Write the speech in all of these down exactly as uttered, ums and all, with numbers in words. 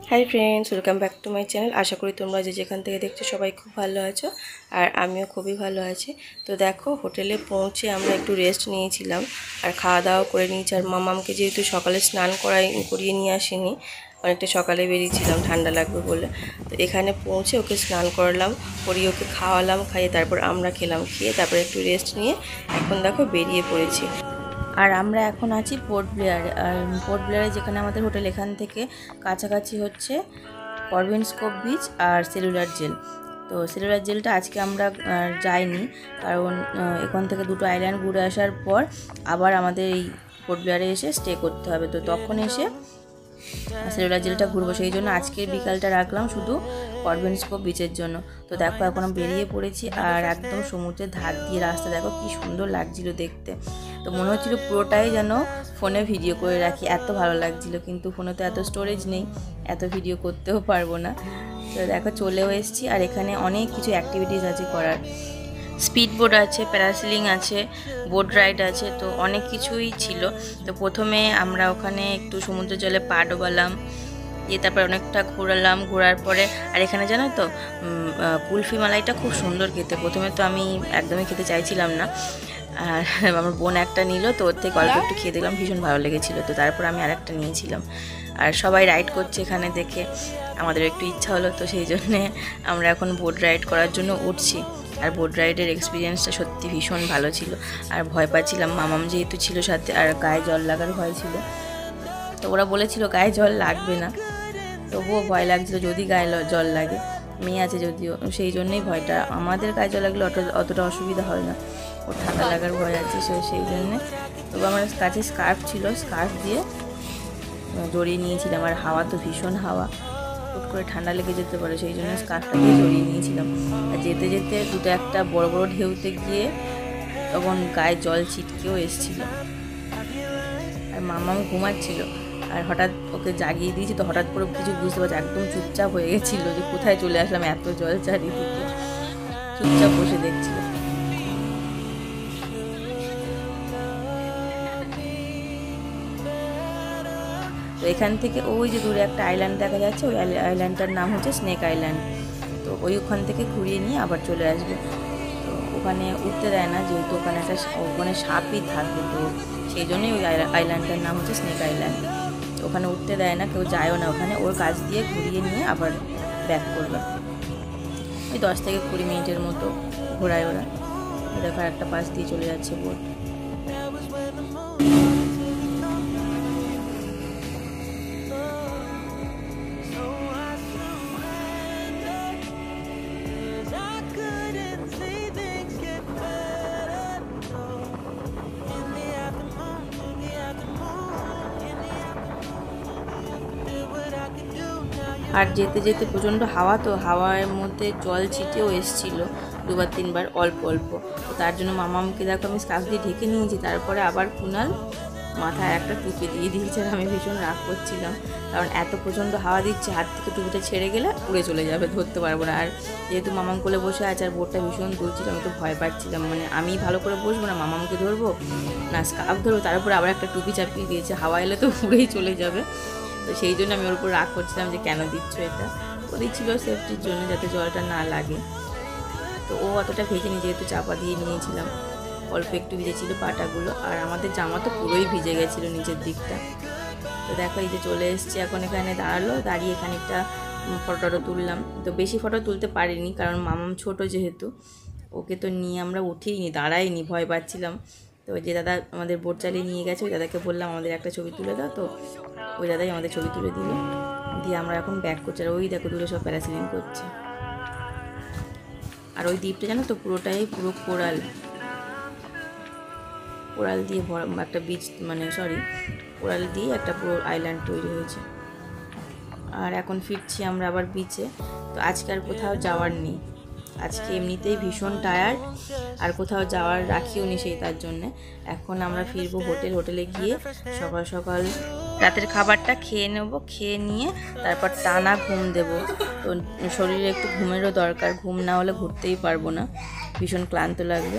High friends, welcome back to my channel. আশা করি তোমরা যে যেখান থেকে দেখছো সবাই খুব ভালো আছো, আর আমিও খুবই ভালো আছি। তো দেখো, হোটেলে পৌঁছে আমরা একটু রেস্ট নিয়েছিলাম আর খাওয়া দাওয়া করে নিয়েছি। আর মামামকে যেহেতু সকালে স্নান করাই করিয়ে নিয়ে আসিনি, অনেকটা সকালে বেরিয়েছিলাম ঠান্ডা লাগবে বলে, তো এখানে পৌঁছে ওকে স্নান করালাম, করিয়ে ওকে খাওয়ালাম, খাইয়ে তারপর আমরা খেলাম, খেয়ে তারপর একটু রেস্ট নিয়ে এখন দেখো বেরিয়ে পড়েছি। আর আমরা এখন আছি পোর্ট ব্লেয়ারে। আর পোর্ট ব্লেয়ারে যেখানে আমাদের হোটেল, এখান থেকে কাছাকাছি হচ্ছে করবেনস কোভ বিচ আর সেলুলার জেল। তো সেলুলার জেলটা আজকে আমরা যাইনি, কারণ এখান থেকে দুটো আইল্যান্ড ঘুরে আসার পর আবার আমাদের এই পোর্ট ব্লেয়ারে এসে স্টে করতে হবে। তো তখন এসে সেলুলার জেলটা ঘুরবো, সেই জন্য আজকের বিকালটা রাখলাম শুধু করবেনস কোভ বিচের জন্য। তো দেখো এখন বেরিয়ে পড়েছি, আর একদম সমুদ্রের ধার দিয়ে রাস্তা দেখো কি সুন্দর লাগছিল দেখতে। তো মনে হচ্ছিল পুরোটাই যেন ফোনে ভিডিও করে রাখি, এত ভালো লাগছিল। কিন্তু ফোনে তো এত স্টোরেজ নেই, এত ভিডিও করতেও পারবো না। তো দেখো চলেও এসেছি, আর এখানে অনেক কিছু অ্যাক্টিভিটিস আছে করার। স্পিড বোট আছে, প্যারাসিলিং আছে, বোট রাইড আছে, তো অনেক কিছুই ছিল। তো প্রথমে আমরা ওখানে একটু সমুদ্র জলে পা ডোবালাম, দিয়ে তারপর অনেকটা ঘোরালাম। ঘোরার পরে আর এখানে জানো তো কুলফি মালাইটা খুব সুন্দর খেতে। প্রথমে তো আমি একদমই খেতে চাইছিলাম না, আর আমার বোন একটা নিল, তো ওর থেকে অল্প একটু খেয়ে দেখলাম, ভীষণ ভালো লেগেছিলো। তো তারপর আমি আরেকটা নিয়েছিলাম। আর সবাই রাইড করছে এখানে দেখে আমাদের একটু ইচ্ছা হলো, তো সেই জন্যে আমরা এখন বোট রাইড করার জন্য উঠছি। আর বোট রাইডের এক্সপিরিয়েন্সটা সত্যি ভীষণ ভালো ছিল। আর ভয় পাচ্ছিলাম, মামাম যেহেতু ছিল সাথে, আর গায়ে জল লাগার ভয় ছিল। তো ওরা বলেছিল গায়ে জল লাগবে না, তবুও ভয় লাগছিল যদি গায়ে জল লাগে, মেয়ে আছে যদিও, সেই জন্যই ভয়টা। আমাদের গায়ে জল লাগলে অত অতটা অসুবিধা হয় না, ও ঠান্ডা লাগার ভয় আছে, সে সেই জন্যে। তবু আমার কাছে স্কার্ফ ছিল, স্কার্ফ দিয়ে জড়িয়ে নিয়েছিলাম। আর হাওয়া তো ভীষণ হাওয়া, হুট করে ঠান্ডা লেগে যেতে পারে, সেই জন্য স্কার্ফটা দিয়ে জড়িয়ে নিয়েছিলাম। আর যেতে যেতে দুটো একটা বড় বড় ঢেউতে গিয়ে তখন গায়ে জল ছিটকেও এসেছিল। আর মামাও ঘুমাচ্ছিল, আর হঠাৎ ওকে জাগিয়ে দিয়েছি, তো হঠাৎ করে কিছু বুঝতে পারছি, একদম চুপচাপ হয়ে গেছিলো যে কোথায় চলে আসলাম, এত জল চারিদিকে, চুপচাপ বসে দেখছিল। তো এখান থেকে ওই যে দূরে একটা আইল্যান্ড দেখা যাচ্ছে, ওই আইল্যান্ডটার নাম হচ্ছে স্নেক আইল্যান্ড। তো ওই ওখান থেকে ঘুরিয়ে নিয়ে আবার চলে আসবে। তো ওখানে উঠতে দেয় না, যেহেতু ওখানে একটা ওখানে সাপই থাকবে, তো সেই জন্যই ওই আইল্যান্ডটার নাম হচ্ছে স্নেক আইল্যান্ড। ওখানে উঠতে দেয় না, কেউ যায়ও না ওখানে, ওর কাছ দিয়ে ঘুরিয়ে নিয়ে আবার ব্যাক করবে। ওই দশ থেকে কুড়ি মিনিটের মতো ঘোরায় ওরা। দেখো একটা পাশ দিয়ে চলে যাচ্ছে বোট। আর যেতে যেতে প্রচণ্ড হাওয়া, তো হাওয়ার মধ্যে জল ছিটেও এসেছিল দুবার তিনবার অল্প অল্প। তো তার জন্য মামামকে দেখো আমি স্কার্ফ দিয়ে ঢেকে নিয়েছি, তারপরে আবার কুনাল মাথায় একটা টুপি দিয়ে দিয়েছে। আর আমি ভীষণ রাগ করছিলাম, কারণ এত প্রচণ্ড হাওয়া দিচ্ছে, হাত থেকে টুপিটা ছেড়ে গেলে উড়ে চলে যাবে, ধরতে পারবো না। আর যেহেতু মামাম কোলে বসে আছে আর বোটটা ভীষণ দুলছিল, আমি তো ভয় পাচ্ছিলাম, মানে আমি ভালো করে বসবো না, মামামকে ধরবো না স্কার্ফ ধরবো, তার উপরে আবার একটা টুপি চাপিয়ে দিয়েছে, হাওয়া এলে তো উড়েই চলে যাবে। তো সেই জন্য আমি ওর উপর রাগ করছিলাম যে কেন দিচ্ছ এটা। ও দিচ্ছিল সেফটির জন্য, যাতে জলটা না লাগে। তো ও অতটা ভেজেনি, যেহেতু চাপা দিয়ে নিয়েছিলাম, অল্প একটু ভিজেছিল পাটাগুলো। আর আমাদের জামা তো পুরোই ভিজে গেছিলো নিচের দিকটা। তো দেখো এই যে চলে এসছি, এখন এখানে দাঁড়ালো, দাঁড়িয়ে এখানে একটা ফটো টটো তুললাম। তো বেশি ফটো তুলতে পারিনি, কারণ মামাম ছোট যেহেতু, ওকে তো নিয়ে আমরা উঠিনি, দাঁড়াইনি, ভয় পাচ্ছিলাম। তো যে দাদা আমাদের বোট চালিয়ে নিয়ে গেছে, ওই দাদাকে বললাম আমাদের একটা ছবি তুলে দাও, তো ওই দাদাই আমাদের ছবি তুলে দিল। দিয়ে আমরা এখন ব্যাক করছি, আর ওই দেখো দূরে সব প্যারাসিলিং করছে। আর ওই দ্বীপটা জানো তো পুরোটাই পুরো কোরাল, কোরাল দিয়ে একটা বিচ, মানে সরি কোরাল দিয়ে একটা পুরো আইল্যান্ড তৈরি হয়েছে। আর এখন ফিরছি আমরা আবার বিচে। তো আজকে আর কোথাও যাওয়ার নেই, আজকে এমনিতেই ভীষণ টায়ার্ড, আর কোথাও যাওয়ার রাখিও নি সেই তার জন্যে। এখন আমরা ফিরবো হোটেল, হোটেলে গিয়ে সকাল সকাল রাতের খাবারটা খেয়ে নেব, খেয়ে নিয়ে তারপর টানা ঘুম দেব। তো শরীরে একটু ঘুমেরও দরকার, ঘুম না হলে ঘুরতেই পারবো না, ভীষণ ক্লান্ত লাগবে।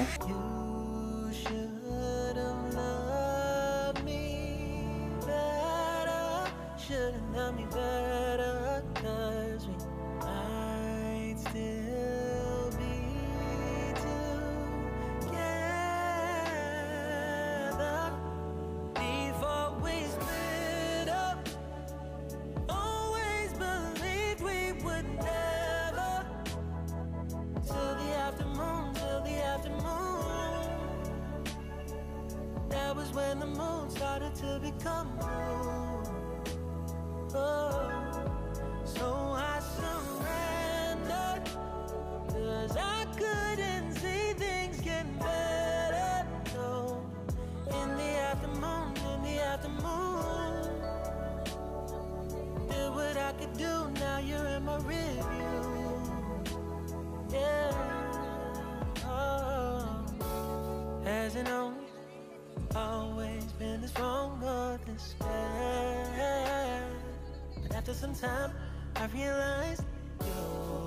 'cause we might still be together before we split up. Always believed we would never, till the afternoon, till the afternoon. That was when the moon started to become blue. Oh, so I surrendered, 'cause I couldn't see things getting better. No, in the afternoon, in the afternoon, did what I could do. Now you're in my review. Yeah. Oh. Hasn't always, always been this wrong or this bad, but after some time I realized you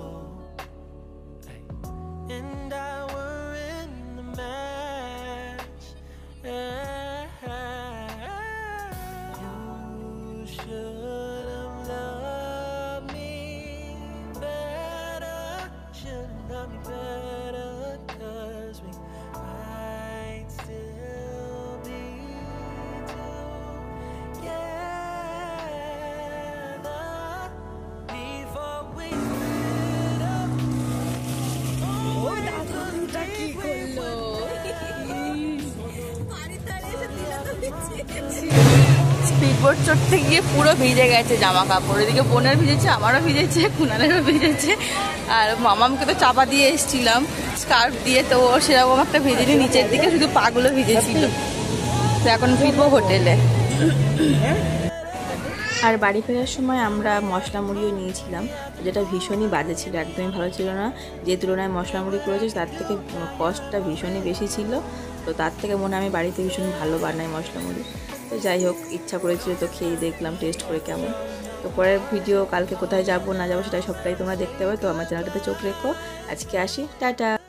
and I were in the match. You should have loved me better, should have loved me better, 'cause we might still be together before we split up. Speedboat চড়তে গিয়ে পুরো ভিজে গেছে জামা কাপড়, এদিকে বোনের ভিজেছে, আমারও ভিজেছে, কুনালেরও ভিজেছে। আর মামামকে তো চাপা দিয়ে এসেছিলাম স্কার্ফ দিয়ে, তো ও সেরকম একটা ভিজেনি, নিচের দিকে শুধু পাগুলো ভিজেছিল। তো এখন ফিরবো হোটেলে। আর বাড়ি ফেরার সময় আমরা মশলা মুড়িও নিয়েছিলাম, যেটা ভীষণই বাজে ছিল, একদমই ভালো ছিল না। যে তুলনায় মশলা মুড়ি করেছে তার থেকে কস্টটা ভীষণই বেশি ছিল, তো তার থেকে মনে হয় আমি বাড়িতে ভীষণ ভালো বানাই মশলা মুড়ি। তো যাই হোক, ইচ্ছা করেছিল তো খেয়ে দেখলাম টেস্ট করে কেমন। তো পরের ভিডিও কালকে কোথায় যাবো না যাবো সেটা সবটাই তোমরা দেখতে পাবে, তো আমার চ্যানেলটাতে চোখ রেখো। আজকে আসি, টাটা।